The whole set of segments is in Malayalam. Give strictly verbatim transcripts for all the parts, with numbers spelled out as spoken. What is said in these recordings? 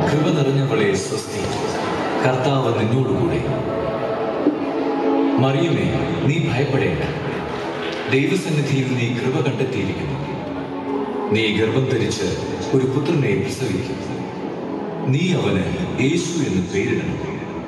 കൃപ നിറഞ്ഞവളെ സ്വസ്തി, കർത്താവ് നിന്നോടുകൂടെ. മറിയമേ, നീ ഭയപ്പെടേണ്ട, ദൈവസന്നിധിയിൽ നീ കൃപ കണ്ടെത്തിയിരിക്കുന്നു. നീ ഗർഭം ധരിച്ച് ഒരു പുത്രനെ പ്രസവിക്കും. നീ അവന് യേശു എന്ന് പേരിടണം.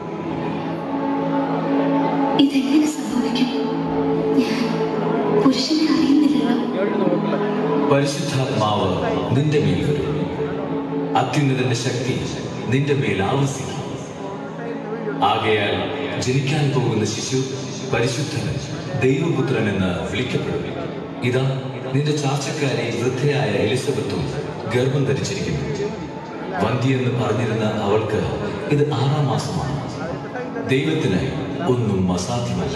ഇതെങ്ങനെ സംഭവിക്കും? ഞാൻ പുരുഷനെ അറിയുന്നില്ലല്ലോ. പരിശുദ്ധാത്മാവ് നിന്റെ മേൽ വരും. അത്യുന്നതന്റെ ശക്തി നിന്റെ മേൽ ആവസിക്കും. ആകയാൽ ജനിക്കാൻ പോകുന്ന ശിശു പരിശുദ്ധൻ, ദൈവപുത്രൻ എന്ന് വിളിക്കപ്പെടും. ഇതാ, നിന്റെ ചാർച്ചക്കാരെ വൃദ്ധയായ എലിസബത്തും ഗർഭം ധരിച്ചിരിക്കുന്നു. വന്ധ്യെന്ന് പറഞ്ഞിരുന്ന അവൾക്ക് ഇത് ആറാം മാസമാണ്. ദൈവത്തിന് ഒന്നും അസാധ്യമല്ല.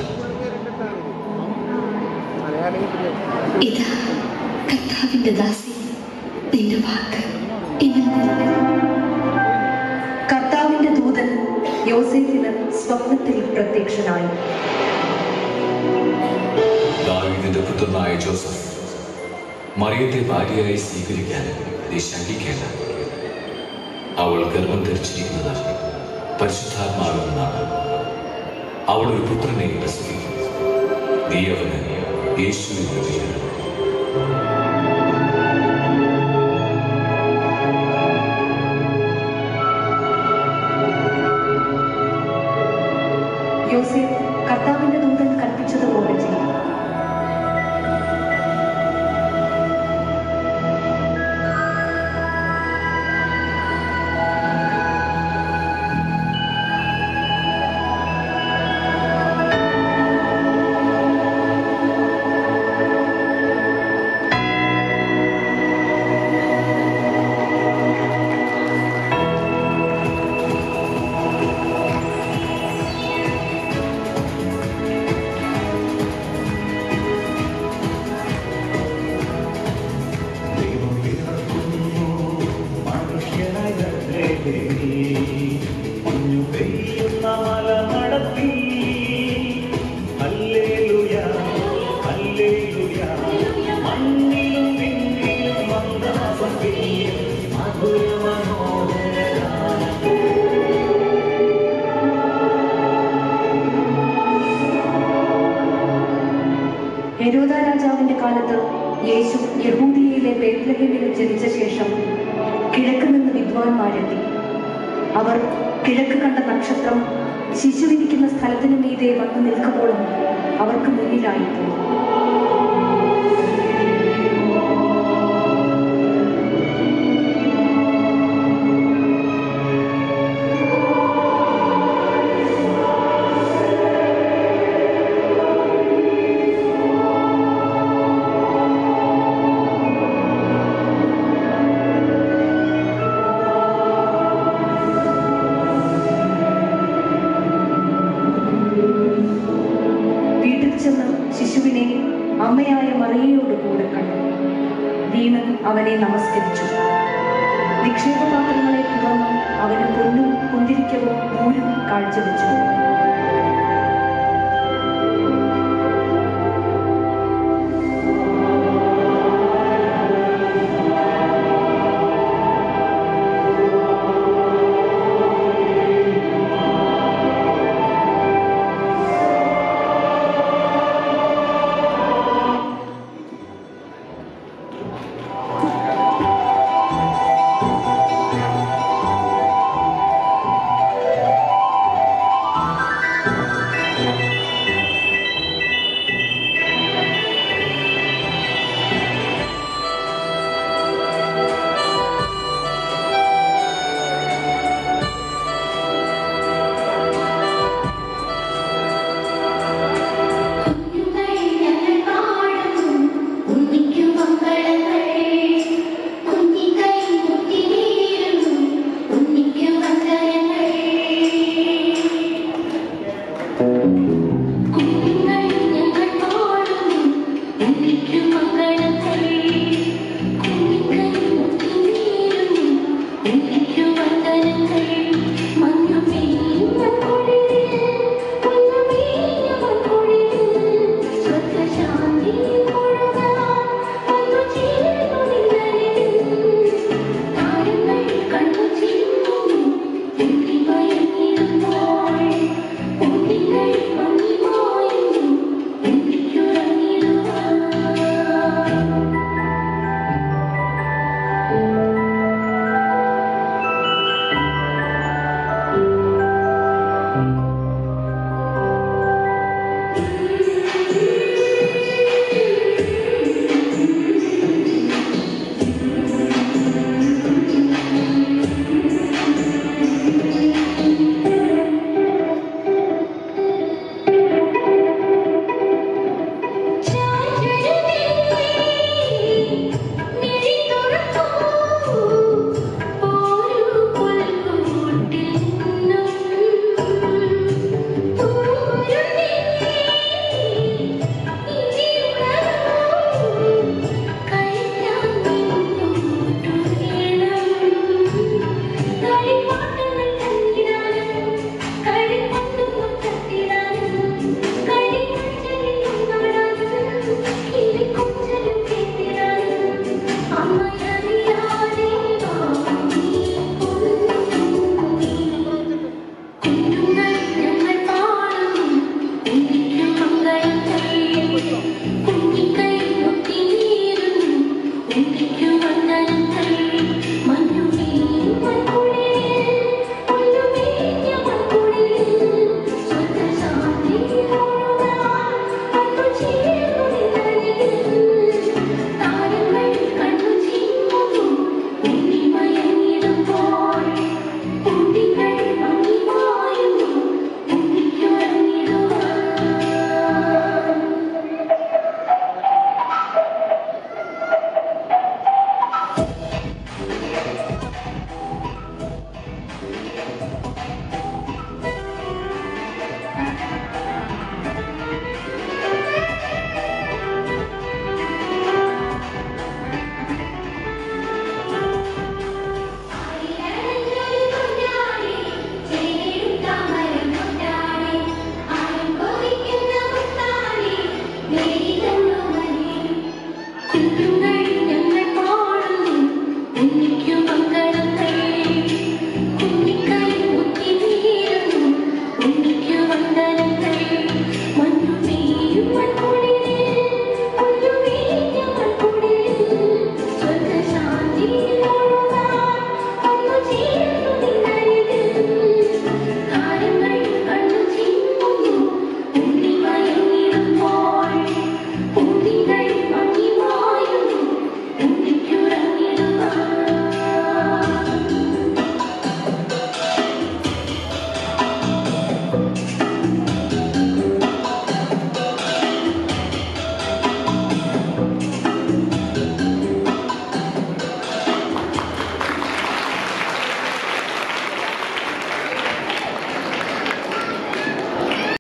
ഇതാ കർത്താവിന്റെ ദാസി, നിന്റെ വാക്ക് എന്നിൽ കർത്താവിന്റെ ദൂതൻ യോസേഫിന് സ്വപ്നത്തിൽ പ്രത്യക്ഷനായി. ദാവീദിന്റെ പുത്രനായ ജോസഫ്, മറിയത്തെ ഭാര്യയായി സ്വീകരിക്കാൻ നീ ശങ്കിക്കേണ്ട. അവൾ ഗർഭം ധരിച്ചിരിക്കുന്നത് പരിശുദ്ധാത്മാവിൽ നിന്നാണ്. അവൾ ഒരു പുത്രനെ പ്രസവിക്കും. നീ അവന് യേശു എന്ന് പേരിടണം. യോസേഫ് കർത്താവിന്റെ ദൂതൻ കൽപ്പിച്ചതുപോലെ ചെയ്തു. ഹെരോദ രാജാവിന്റെ കാലത്ത് യേശു യഹൂദിയയിലെ ബേത്ലഹേമിൽ ജനിച്ച ശേഷം കിഴക്ക് നിന്ന് വിദ്വാൻമാരെത്തി. അവർ കിഴക്ക് കണ്ട നക്ഷത്രം ശിശുവിരിക്കുന്ന സ്ഥലത്തിനു മീതെ വന്നു നിൽക്കുമ്പോഴും അവർക്ക് മുന്നിലായിപ്പോയി. ശിശുവിനെ അമ്മയായ മറിയയോട് കൂടെ കണ്ടു. വീണ് അവനെ നമസ്കരിച്ചു. നിക്ഷേപപാത്രങ്ങളെ തുറന്നു അവന് പൊന്നും കുന്തിരിക്കവും നൂലും കാഴ്ചവെച്ചു.